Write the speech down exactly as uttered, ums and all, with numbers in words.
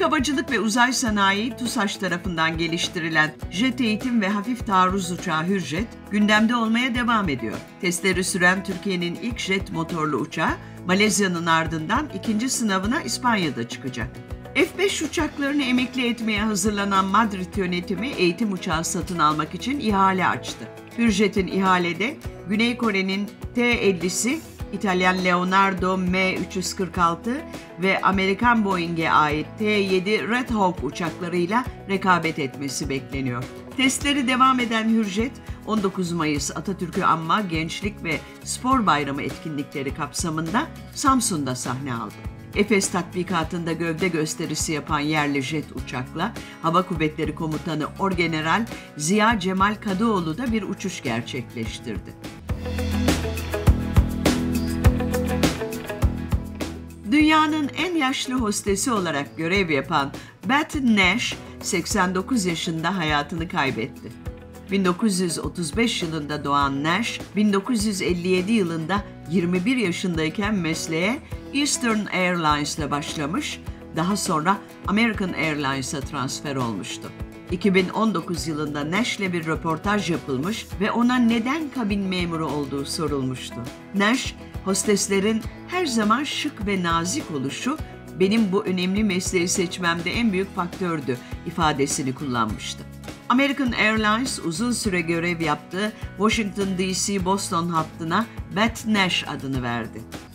Havacılık ve Uzay Sanayi TUSAŞ tarafından geliştirilen jet eğitim ve hafif taarruz uçağı Hürjet gündemde olmaya devam ediyor. Testleri süren Türkiye'nin ilk jet motorlu uçağı Malezya'nın ardından ikinci sınavına İspanya'da çıkacak. F beş uçaklarını emekli etmeye hazırlanan Madrid yönetimi eğitim uçağı satın almak için ihale açtı. Hürjet'in ihalede Güney Kore'nin T ellisi, İtalyan Leonardo M üç yüz kırk altı ve Amerikan Boeing'e ait T yedi Red Hawk uçaklarıyla rekabet etmesi bekleniyor. Testleri devam eden Hürjet, on dokuz Mayıs Atatürk'ü anma Gençlik ve Spor Bayramı etkinlikleri kapsamında Samsun'da sahne aldı. Efes tatbikatında gövde gösterisi yapan yerli jet uçakla Hava Kuvvetleri Komutanı Orgeneral Ziya Cemal Kadıoğlu da bir uçuş gerçekleştirdi. Dünyanın en yaşlı hostesi olarak görev yapan Beth Nash, seksen dokuz yaşında hayatını kaybetti. bin dokuz yüz otuz beş yılında doğan Nash, bin dokuz yüz elli yedi yılında yirmi bir yaşındayken mesleğe Eastern Airlines'la başlamış, daha sonra American Airlines'a transfer olmuştu. iki bin on dokuz yılında Nash'le bir röportaj yapılmış ve ona neden kabin memuru olduğu sorulmuştu. Nash, hosteslerin her zaman şık ve nazik oluşu benim bu önemli mesleği seçmemde en büyük faktördü ifadesini kullanmıştı. American Airlines uzun süre görev yaptığı Washington D C Boston hattına Beth Nash adını verdi.